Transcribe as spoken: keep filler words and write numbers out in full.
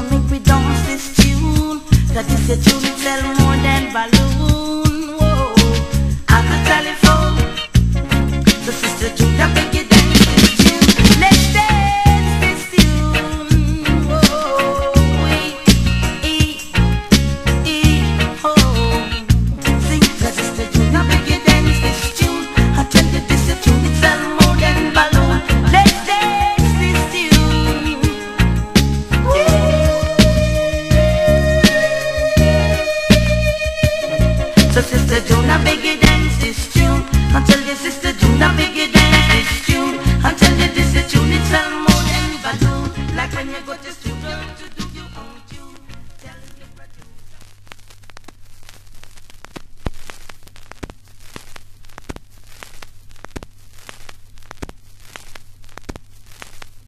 Junior, make we dance this tune. That is a tune it sell more than balloon. Whoa, at the telephone, so Sister Junior, make you dance this tune. Let's dance this tune. Whoa, e, e, e, oh. Sing, that Sister Junior, make you dance this tune. I tell you this a tune it sell more than balloon. Let's dance this tune. So Sister Junior, beg you dance this tune. I tell you Sister Junior, beg you dance this tune. I tell you this a tune it sell more than balloon. Like when you go to studio to do